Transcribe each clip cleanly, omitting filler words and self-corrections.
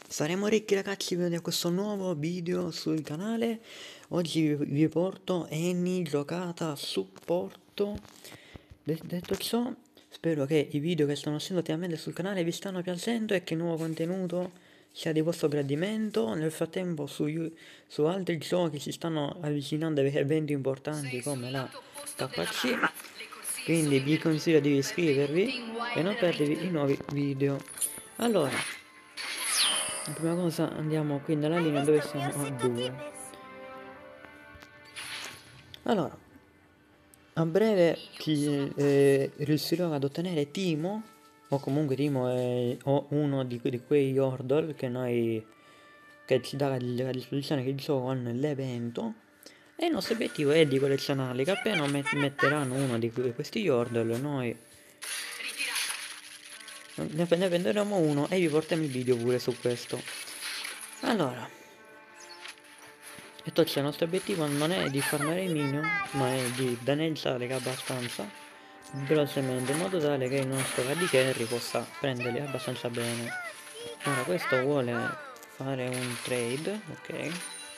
Saremo ricchi ragazzi per questo nuovo video sul canale. Oggi vi porto Annie giocata a supporto. Detto ciò, spero che i video che stanno uscendo ultimamente sul canale vi stanno piacendo e che il nuovo contenuto sia di vostro gradimento. Nel frattempo su altri giochi si stanno avvicinando eventi importanti come la KC, quindi vi consiglio di iscrivervi e non perdervi i nuovi video. Allora, la prima cosa andiamo qui nella linea dove siamo a 2. Allora, a breve riuscirò ad ottenere Timo, o comunque Timo è uno di quei Yordle che ci dà a disposizione che gioco nell'evento. E il nostro obiettivo è di collezionarli, che appena metteranno uno di questi Yordle noi ne prenderemo uno e vi portiamo il video pure su questo. Allora, detto ciò, il nostro obiettivo non è di farmare i minion, ma è di danneggiare abbastanza velocemente, in modo tale che il nostro AD Carry possa prenderli abbastanza bene. Ora questo vuole fare un trade, ok.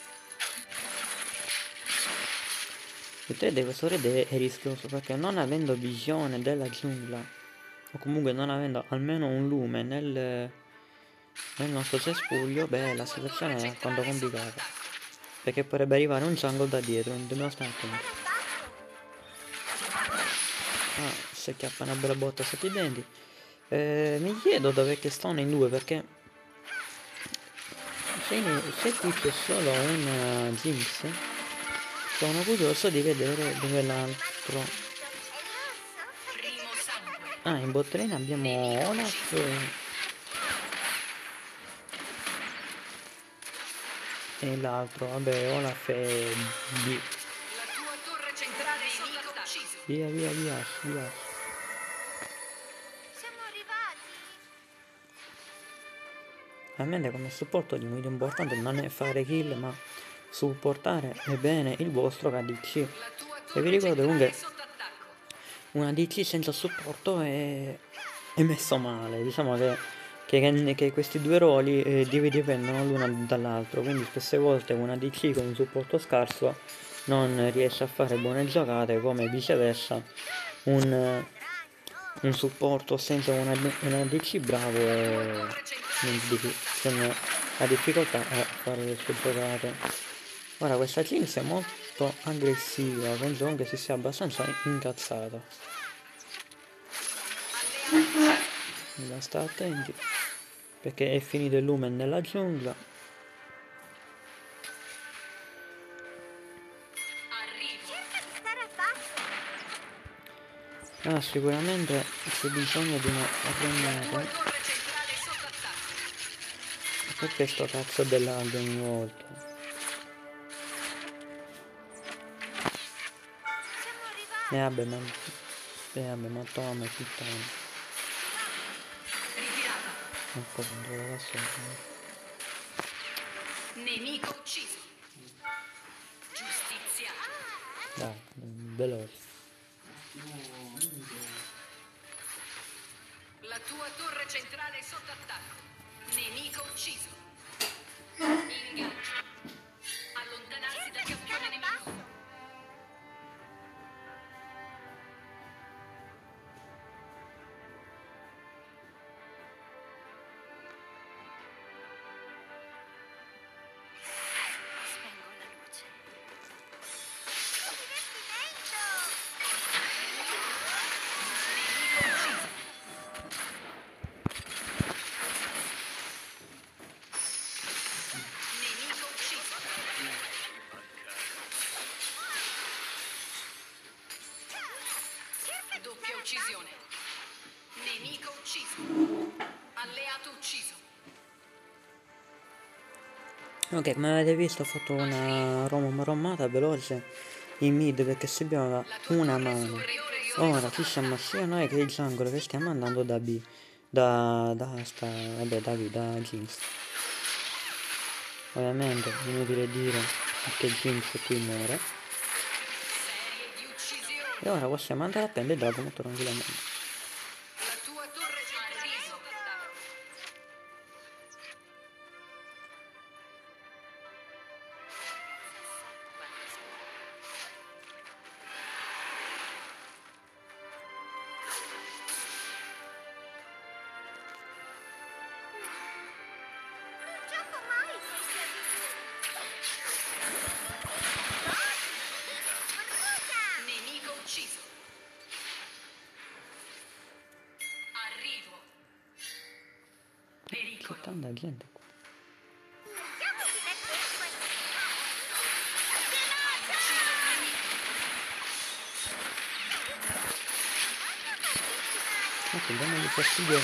Il trade di questo trade è rischioso perché non avendo visione della giungla, o comunque non avendo almeno un lume nel nostro cespuglio, beh, la situazione è alquanto complicata, perché potrebbe arrivare un jungle da dietro, non dobbiamo stare attenti. Ah, si acchiappa una bella botta sotto i denti. Mi chiedo dov'è che stanno in due, perché se qui c'è solo un Jinx, sono curioso di vedere dove l'altro. Ah, in bot lane abbiamo Olaf e l'altro, vabbè, Olaf è B. Via, via, via, via. Ovviamente come supporto il molto importante non è fare kill, ma supportare bene il vostro ADC. E vi ricordo comunque un ADC senza supporto è messo male, diciamo che questi due ruoli dipendono l'uno dall'altro, quindi spesse volte un ADC con un supporto scarso non riesce a fare buone giocate, come viceversa un supporto senza un ADC bravo e non ha difficoltà a fare le sue giocate. Ora questa Jinx è molto aggressiva, penso anche si sia abbastanza incazzata. Bisogna stare attenti, perché è finito il lumen nella giungla. Ah, sicuramente c'è bisogno di una regnata. Perché sto cazzo dell'aldo ogni volta? Vabbè, ma toma, puttana. Ecco, controllo da sopra. Nemico ucciso. Giustizia. Dai, veloce. La tua torre centrale è sotto attacco. Nemico ucciso. Ingaggio. Allontanarsi dal campione nemico. Spengo la luce. Doppia uccisione. Nemico ucciso. Alleato ucciso. Ok, come avete visto ho fatto una rommata veloce in mid perché serviva una mano. Ora ci siamo sia noi che il jungle che stiamo andando da B. Da B, da Jinx. Ovviamente inutile dire che Jinx qui muore. E ora possiamo andare a prendere il drago molto tranquillamente. tanta gente qua. Ok, diamogli fastidio.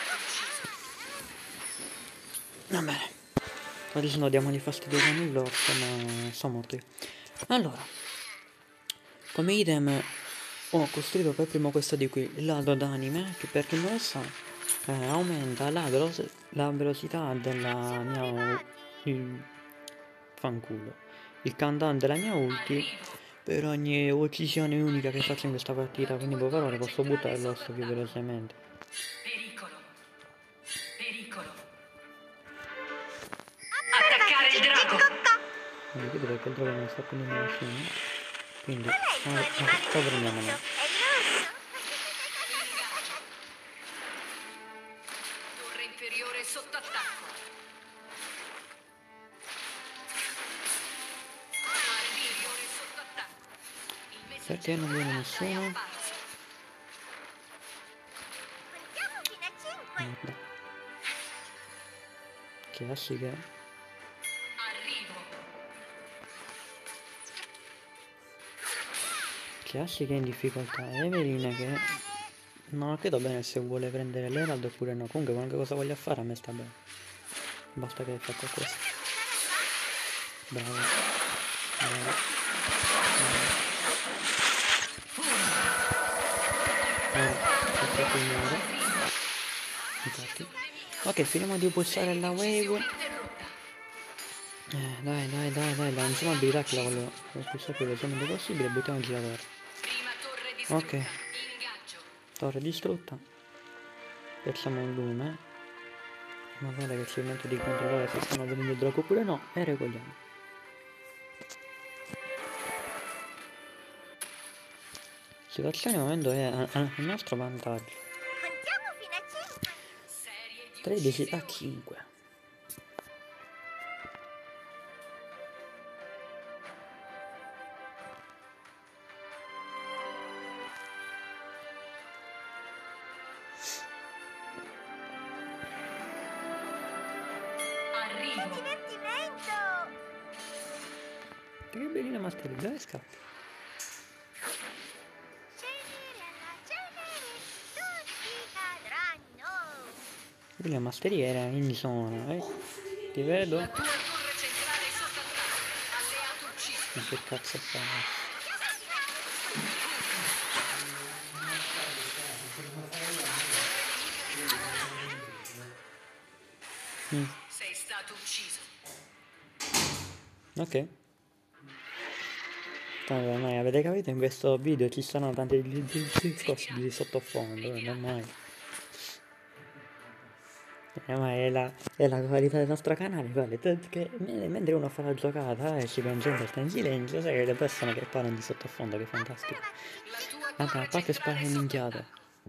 Va bene. Ora se no diamogli fastidio con l'orso, ma sono morti. Allora, come idem ho costruito per primo questo di qui, il lato d'anime, che per chi non lo sa aumenta la velocità della mia fanculo. Il countdown della mia ulti per ogni uccisione unica che faccio in questa partita, quindi per parole posso buttare l'osso più velocemente. Pericolo. Pericolo. Attaccare il drago. Non vedo perché il drago non sta prendendo nessuno. Quindi sto prendiamolo. Torre inferiore sotto attacco. Torre inferiore sotto attacco. Perché non viene nessuno? Merda. Classiche. Arrivo. Classiche in difficoltà. Evelina che non credo bene se vuole prendere l'Herald oppure no. Comunque qualunque cosa voglia fare a me sta bene. Basta che faccia questo. Bravo. Bravo. Ora questo muore. Infatti. Ok, finiamo di pushare la wave. Dai, lanciamo abilità che la voglio pushare più velocemente possibile e buttiamoci la torre. Ok. Torre distrutta. Piazziamo un lume. Ma guarda che ci permette di controllare se stanno venendo il drago oppure no. E regoliamo. Situazione al momento è a nostro vantaggio. 13-5. Che bellina masterica, dove scappi? Bella masteriera in zona, Ti vedo? La tua torre centrale sotto attacco. Alleato ucciso. Ma che cazzo fa? Sei stato ucciso. Ok. Allora, mai avete capito? In questo video ci sono tanti discorsi di sottofondo, normale. Ma è la qualità del nostro canale, guarda, che mentre uno fa la giocata e ci concentra sta in silenzio, sai che le persone che parlano di sottofondo, che fantastico. Vabbè, a parte sparare minchiate.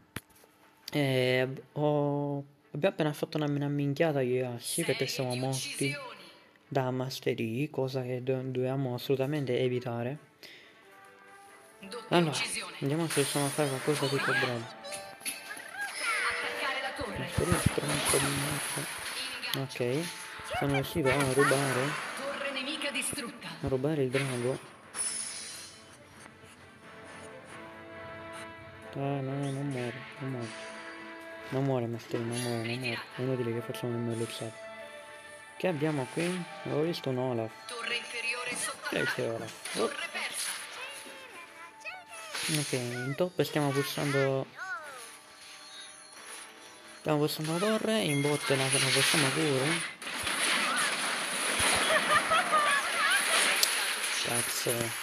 Abbiamo appena fatto una minchiata io e Ashi perché siamo morti da Mastery, cosa che dobbiamo assolutamente evitare. Allora, vediamo se riusciamo a fare qualcosa di più bravo. Attaccare la torre. Mastery è stronzo di merda. Ok, sono riuscito a rubare. Torre nemica distrutta. A rubare il drago. No, non muore, non muore. Non muore Mastery, non muore. È inutile che facciamo il merluzzato. Che abbiamo qui? Avevo visto un Olaf. Torre inferiore sotto Che c'è attacco. Olaf? Torre persa. Ok, in top stiamo pushando. Stiamo pushando la torre, in bot la possiamo pure. Cazzo.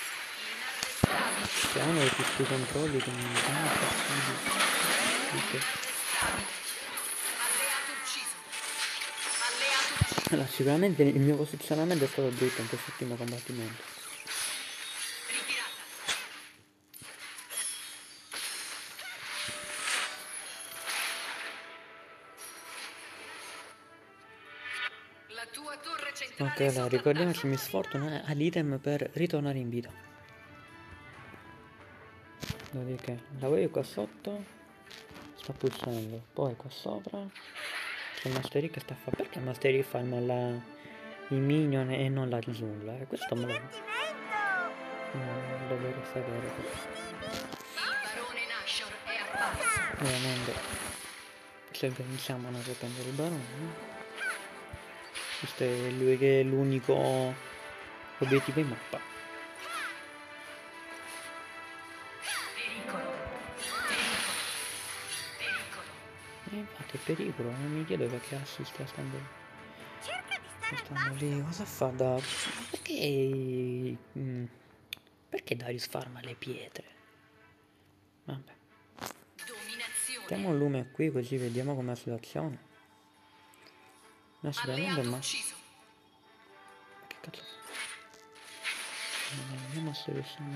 Piano tutti i controlli che non sono possibili. Ok. Alleato ucciso. Alleato ucciso. Allora, sicuramente il mio posizionamento è stato brutto in quest'ultimo combattimento. Ritirata. La tua torre centrale Ok, allora sotto ricordiamoci, attacco. mi sfortuna all'item per ritornare in vita. Dopodiché la wave qua sotto sta pulsando, poi qua sopra C'è Master Yi che sta a fare. Perché Master Yi fa i minion e non la giungla? Questo me lo dovrei sapere. Il barone Nashor è apparso. Ovviamente se pensiamo a non prendere il barone, no? Questo è lui che è l'unico obiettivo in mappa. Pericolo. Infatti è pericolo, non mi chiedo perché assiste a stando lì, cosa fa da... Perché... perché Darius farma le pietre? Vabbè. Dominazione. Mettiamo il lume qui così vediamo com'è la situazione. No, sicuramente Alleato ma... ucciso. Che cazzo? Vediamo se riusciamo...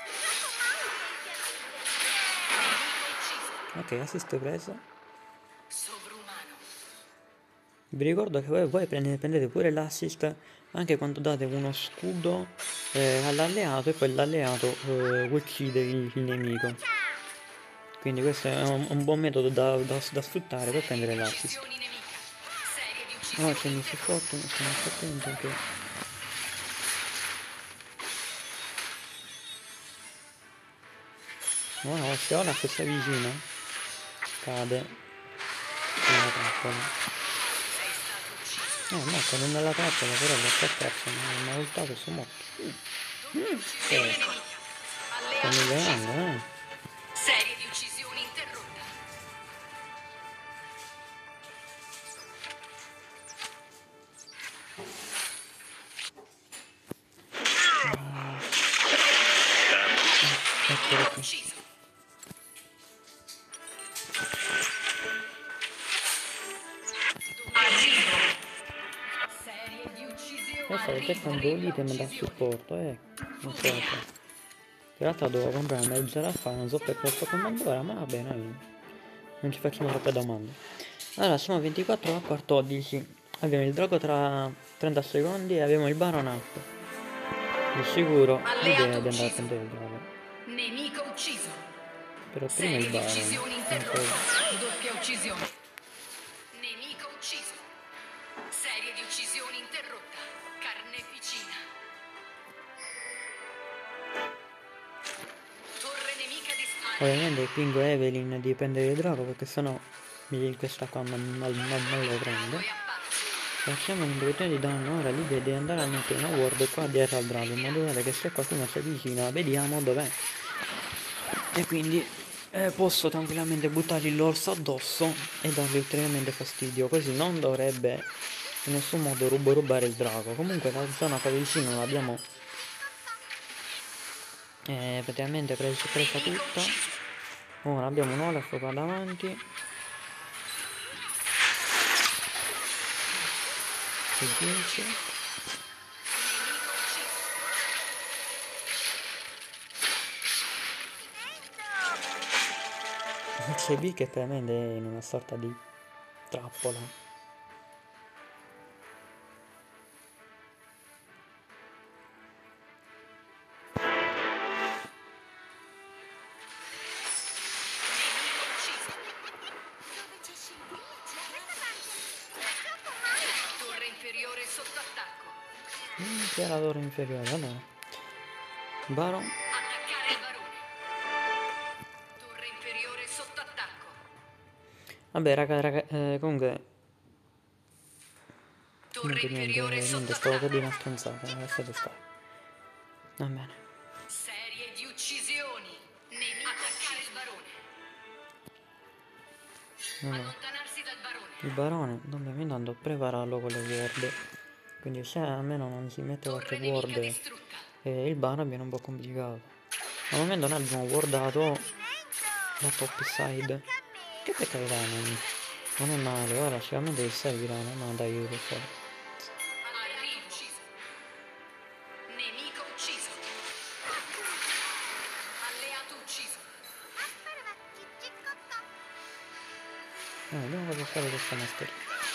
Ucciso. Ok, assist preso. Sovrumano. Vi ricordo che voi prendete pure l'assist anche quando date uno scudo all'alleato e poi l'alleato uccide il nemico. Quindi questo è un buon metodo da sfruttare per prendere l'assist. Uccisioni nemica. Serie di Oh, uccisioni c'è mi interrotte. supporto, sono attento che... Wow, se Olaf sta vicino, cade nella trappola. Sei stato ucciso. No, cade nella trappola, però l'ho perso, mi ha ultato e sono morto. Uccisione nemica. Sto Alleato migliorando, ucciso. Serie di uccisioni interrotta. Eccolo Nemico qui. ucciso. Arrivo. Serie di uccisioni. Stavo cercando l'item da supporto, non so perché. In realtà dovevo comprare mezz'ora fa, non so per questo comandora, ma va bene, non ci facciamo troppe domande. Allora, siamo 24 a 14. Abbiamo il drago tra 30 secondi e abbiamo il baron up. Di sicuro l'idea è di andare a prendere il drago. Nemico ucciso. Però prima il Serie di baron. uccisioni Non so. interrotta. Doppia uccisione. Nemico ucciso. Serie di uccisioni interrotta. Carneficina. Torre nemica distrutta. Ovviamente pingo Evelyn di prendere il drago perché sennò questa qua non lo prende. È apparso. Facciamo un'introduzione di danno, ora l'idea è di andare a mettere una ward qua dietro al drago in modo tale che se qualcuno si avvicina vediamo dov'è. E quindi posso tranquillamente buttargli l'orso addosso e dargli ulteriormente fastidio, così non dovrebbe in nessun modo rubare il drago. Comunque la zona qua vicino l'abbiamo praticamente presa tutta. Ora abbiamo un Olaf qua davanti. Che 10. C'è B che praticamente è in una sorta di trappola. Torre inferiore sotto attacco. Imperatore inferiore, allora. Baron. Attaccare il barone. Torre inferiore sotto attacco. Vabbè raga, comunque Torre inferiore sotto niente, stavo per attacco. dire una stronzata, lasciate stare. Va bene. Serie di uccisioni. Nemico attaccare il barone. Allora, Allontanarsi dal barone. il barone dobbiamo intanto prepararlo con le ward. Quindi se almeno non si mette qualche Torre nemica ward distrutta. il baron viene un po' complicato. Al momento noi abbiamo wardato la top side. Che per carità non è male, ora sicuramente servirà, no dai io per favore. Arrivo. Ucciso. Nemico ucciso. Alleato ucciso. Vediamo cosa fare questa master.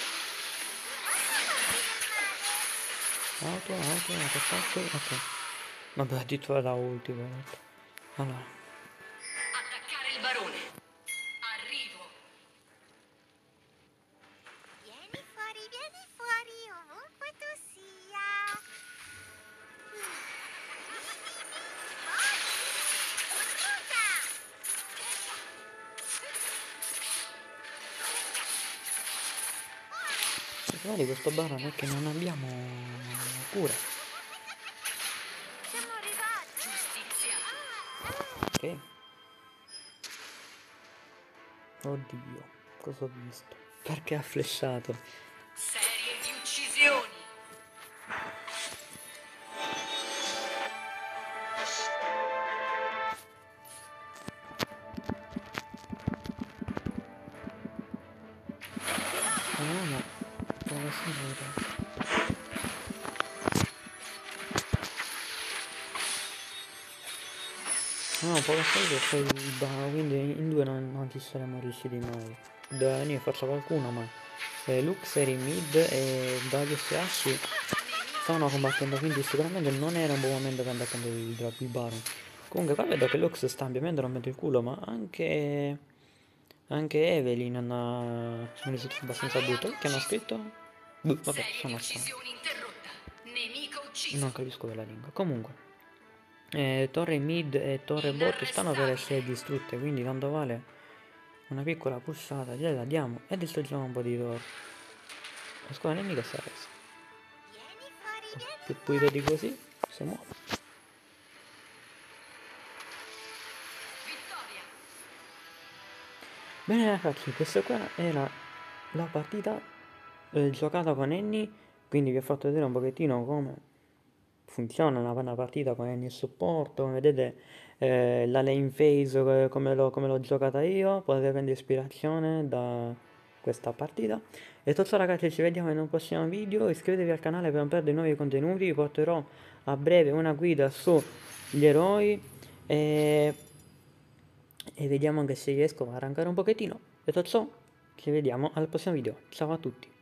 Auto, attacco, ok. Vabbè, addirittura la ulti, guarda. Allora, Attaccare il barone. Arrivo. problema di questo baron è che non abbiamo cura. Siamo arrivati. Giustizia. Ok. Oddio, cosa ho visto? Perché ha flashato? Serie di uccisioni. No, dove sono venuto? No, poco sapere che poi quindi in due non ci saremmo riusciti mai. Da venire forza qualcuno, ma Luxer in mid e Darius e Ashe stavano combattendo, quindi sicuramente non era un buon momento per andare a prendere il Baron. Comunque qua vedo che Lux sta ampiamente rompendo il culo, ma anche Evelyn ha un risultato abbastanza brutto. Che hanno scritto? Vabbè, Serie di sono strano. uccisioni interrotta. Nemico ucciso. Non capisco quella lingua. Comunque. Torre mid e torre bot stanno per essere distrutte, quindi tanto vale una piccola pushata, gliela diamo e distruggiamo un po' di torre. La squadra nemica si è resa. Più pulito di così, si muove. Vittoria. Bene ragazzi, questa qua era la partita giocata con Annie, quindi vi ho fatto vedere un pochettino come funziona una partita con Annie in supporto, come vedete la lane phase come l'ho giocata io, potete prendere ispirazione da questa partita. E tutto ragazzi, ci vediamo in un prossimo video, iscrivetevi al canale per non perdere nuovi contenuti, vi porterò a breve una guida sugli eroi e vediamo anche se riesco a arrancare un pochettino. Detto ciò, ci vediamo al prossimo video. Ciao a tutti.